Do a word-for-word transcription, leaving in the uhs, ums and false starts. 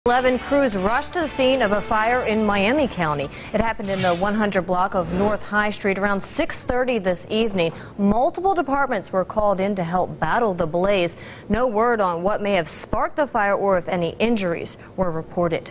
eleven crews rushed to the scene of a fire in Miami County. It happened in the one hundred block of North High Street around six thirty this evening. Multiple departments were called in to help battle the blaze. No word on what may have sparked the fire or if any injuries were reported.